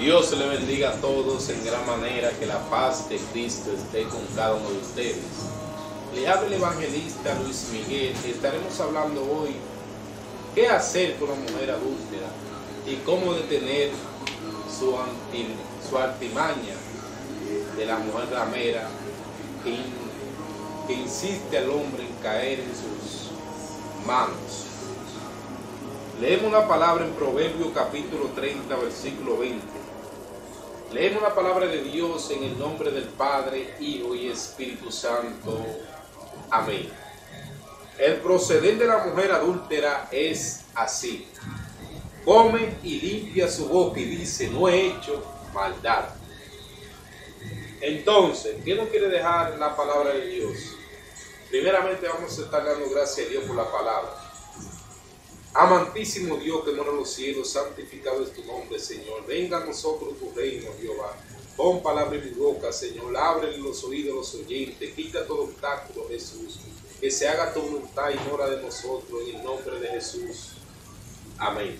Dios le bendiga a todos en gran manera, que la paz de Cristo esté con cada uno de ustedes. Le habla el evangelista Luis Miguel. Estaremos hablando hoy qué hacer con la mujer adúltera y cómo detener su artimaña de la mujer ramera que insiste al hombre en caer en sus manos. Leemos la palabra en Proverbios capítulo 30, versículo 20. Leemos la palabra de Dios en el nombre del Padre, Hijo y Espíritu Santo. Amén. El proceder de la mujer adúltera es así: come y limpia su boca y dice, no he hecho maldad. Entonces, ¿qué nos quiere dejar la palabra de Dios? Primeramente vamos a estar dando gracias a Dios por la palabra. Amantísimo Dios que mora en los cielos, santificado es tu nombre, Señor. Venga a nosotros tu reino, Jehová. Pon palabra en mi boca, Señor. Ábrele los oídos a los oyentes. Quita todo obstáculo, Jesús. Que se haga tu voluntad y mora de nosotros, en el nombre de Jesús. Amén.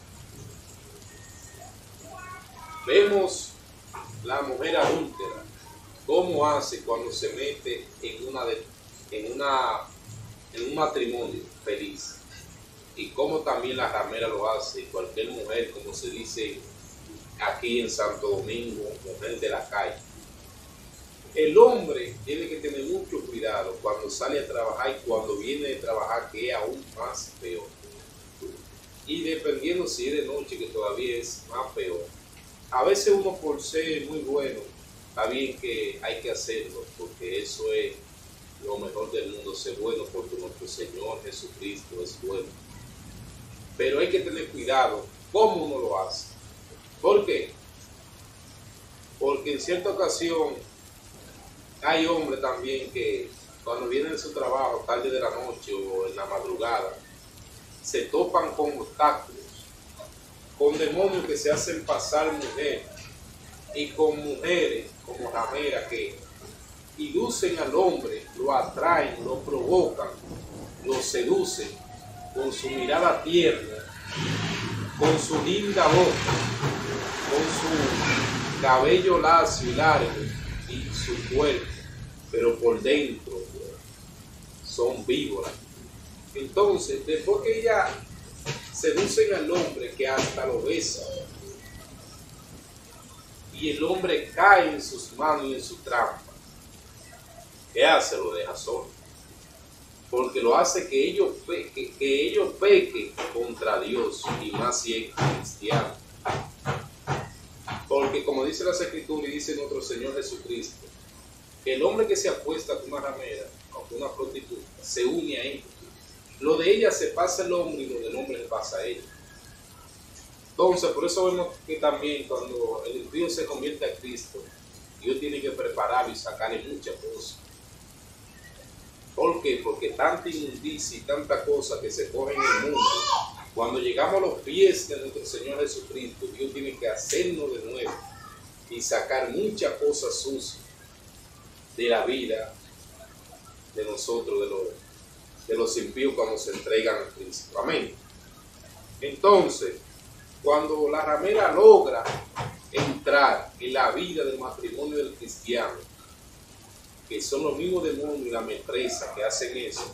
Vemos la mujer adúltera, cómo hace cuando se mete en un matrimonio feliz. Y como también la ramera lo hace, cualquier mujer, como se dice aquí en Santo Domingo, mujer de la calle. El hombre tiene que tener mucho cuidado cuando sale a trabajar y cuando viene de trabajar, que es aún más peor. Y dependiendo si es de noche, que todavía es más peor. A veces uno, por ser muy bueno, está bien que hay que hacerlo, porque eso es lo mejor del mundo, ser bueno, porque nuestro Señor Jesucristo es bueno. Pero hay que tener cuidado cómo uno lo hace. ¿Por qué? Porque en cierta ocasión hay hombres también que cuando vienen de su trabajo tarde de la noche o en la madrugada se topan con obstáculos, con demonios que se hacen pasar mujer y con mujeres como rameras que inducen al hombre, lo atraen, lo provocan, lo seducen con su mirada tierna, con su linda boca, con su cabello lacio y largo y su cuerpo, pero por dentro son víboras. Entonces, después que ellas seducen al hombre, que hasta lo besa, y el hombre cae en sus manos y en su trampa, ¿qué hace? Lo deja solo. Porque lo hace que ellos pequen contra Dios, y más si es cristiano. Porque como dice las Escrituras y dice nuestro Señor Jesucristo, que el hombre que se acuesta con una ramera o con una prostituta se une a ella. Lo de ella se pasa el hombre y lo del hombre le pasa a ella. Entonces, por eso vemos que también cuando el impío se convierte a Cristo, Dios tiene que prepararlo y sacarle muchas cosas. ¿Por qué? Porque tanta inmundicia y tanta cosa que se coge en el mundo, cuando llegamos a los pies de nuestro Señor Jesucristo, Dios tiene que hacernos de nuevo y sacar muchas cosas sucias de la vida de nosotros, de los impíos cuando se entregan a Cristo. Amén. Entonces, cuando la ramera logra entrar en la vida del matrimonio del cristiano, que son los mismos demonios y la metresa que hacen eso,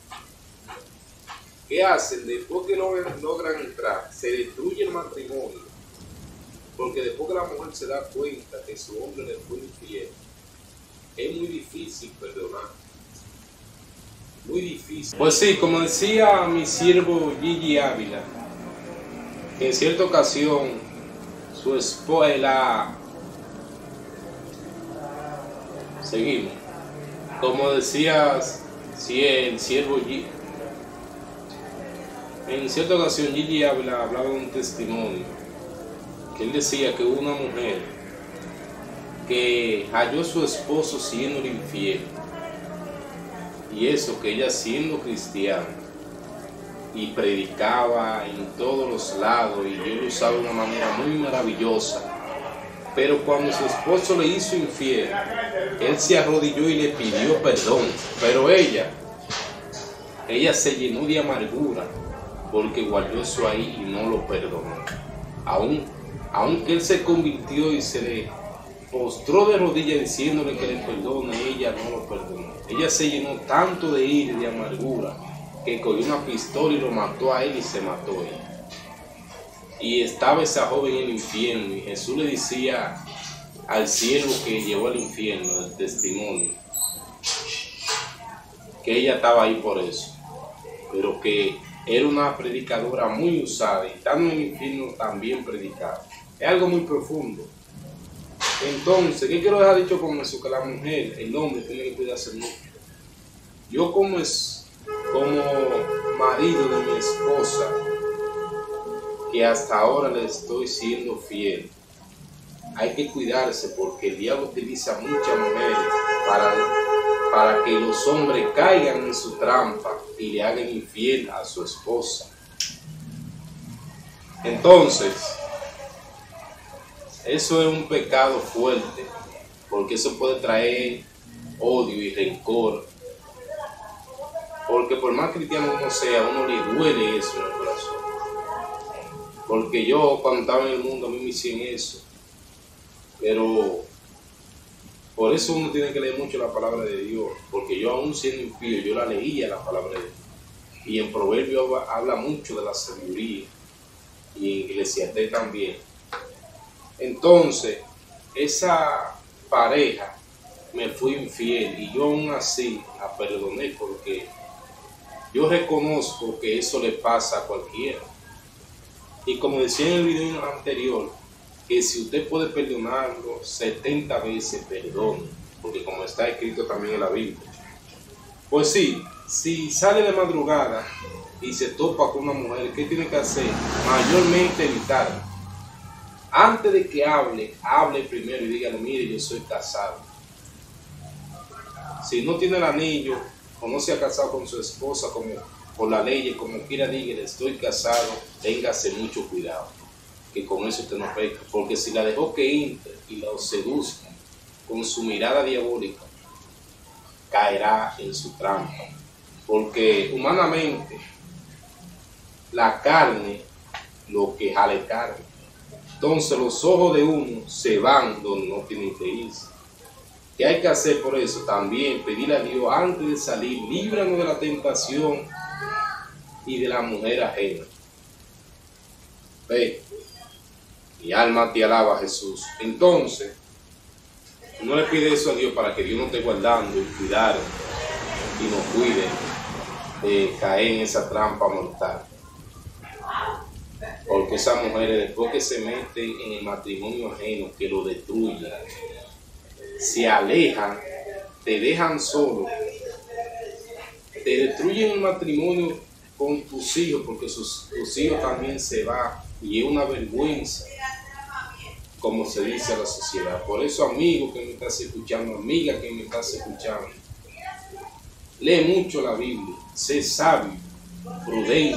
¿qué hacen? Después que logran entrar, se destruye el matrimonio, porque después que la mujer se da cuenta que su hombre le fue infiel, es muy difícil perdonar. Muy difícil. Pues sí, como decía mi siervo Gigi Ávila, que en cierta ocasión su esposa, seguimos. Como decías, si el siervo Gigi, en cierta ocasión Gigi hablaba de un testimonio, que él decía que hubo una mujer que halló a su esposo siendo infiel, y eso que ella siendo cristiana, y predicaba en todos los lados, y Dios lo usaba de una manera muy maravillosa. Pero cuando su esposo le hizo infiel, él se arrodilló y le pidió perdón. Pero ella se llenó de amargura porque guardó eso ahí y no lo perdonó. Aún aunque él se convirtió y se le postró de rodillas diciéndole que le perdone, ella no lo perdonó. Ella se llenó tanto de ira y de amargura que cogió una pistola y lo mató a él y se mató ella. Y estaba esa joven en el infierno y Jesús le decía al siervo que llevó al infierno el testimonio que ella estaba ahí por eso, pero que era una predicadora muy usada y estando en el infierno también predicaba. Es algo muy profundo. Entonces, ¿qué quiero dejar dicho con eso? Que la mujer, el hombre, tiene que cuidarse mucho. Yo como marido de mi esposa, que hasta ahora le estoy siendo fiel, hay que cuidarse porque el diablo utiliza muchas mujeres para que los hombres caigan en su trampa y le hagan infiel a su esposa. Entonces, eso es un pecado fuerte, porque eso puede traer odio y rencor. Porque por más cristiano uno sea, a uno le duele eso en el corazón. Porque yo cuando estaba en el mundo a mí me hicieron eso. Pero por eso uno tiene que leer mucho la palabra de Dios. Porque yo aún siendo impío, yo la leía la palabra de Dios. Y en Proverbios habla mucho de la sabiduría. Y en Eclesiastés también. Entonces, esa pareja me fue infiel y yo aún así la perdoné porque yo reconozco que eso le pasa a cualquiera. Y como decía en el video anterior, que si usted puede perdonarlo 70 veces, perdone, porque como está escrito también en la Biblia. Pues sí, si sale de madrugada y se topa con una mujer, ¿qué tiene que hacer? Mayormente evitarla. Antes de que hable primero y dígale, mire, yo soy casado. Si no tiene el anillo o no se ha casado con su esposa, como por la ley, como quiera dígale, estoy casado, téngase mucho cuidado, que con eso usted no peca. Porque si la dejó que entre y la seduzca con su mirada diabólica, caerá en su trampa. Porque humanamente, la carne, lo que jale carne. Entonces los ojos de uno se van donde no tienen que irse. ¿Qué hay que hacer por eso? También pedirle a Dios antes de salir, líbranos de la tentación y de la mujer ajena. Ve, mi alma te alaba, Jesús. Entonces, no le pide eso a Dios para que Dios nos esté guardando y cuidar y nos cuide de caer en esa trampa mortal. Porque esas mujeres, después que se meten en el matrimonio ajeno, que lo destruyen, se alejan, te dejan solo, te destruyen el matrimonio con tus hijos, porque tus hijos también se van, y es una vergüenza, como se dice a la sociedad. Por eso, amigo que me estás escuchando, amiga que me estás escuchando, lee mucho la Biblia, sé sabio, prudente,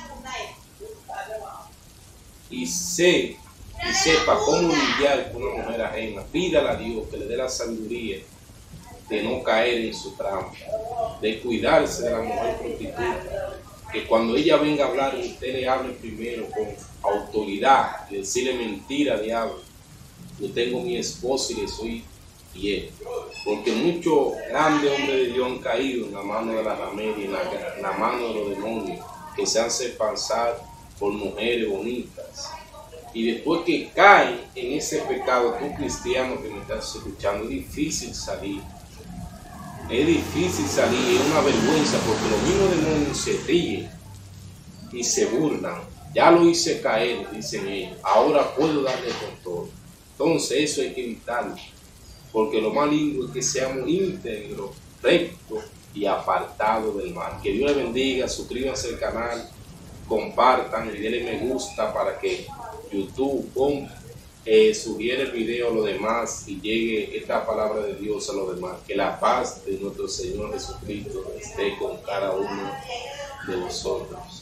y sepa cómo lidiar con una mujer ajena. Pídale a Dios que le dé la sabiduría de no caer en su trampa, de cuidarse de la mujer prostituta, que cuando ella venga a hablar, usted le hable primero con autoridad, y decirle mentira, diablo, yo tengo mi esposo y le soy fiel. Porque muchos grandes hombres de Dios han caído en la mano de la ramera y en la mano de los demonios, que se hacen pasar por mujeres bonitas. Y después que caen en ese pecado, tú cristiano que me estás escuchando, es difícil salir. Es difícil salir, es una vergüenza, porque los mismos demonios se ríen y se burlan. Ya lo hice caer, dicen ellos, ahora puedo darle con todo. Entonces eso hay que evitarlo, porque lo más lindo es que seamos íntegros, rectos y apartados del mal. Que Dios les bendiga, suscríbanse al canal, compartan y denle me gusta para que YouTube sugiera el video a los demás y llegue esta palabra de Dios a los demás. Que la paz de nuestro Señor Jesucristo esté con cada uno de vosotros.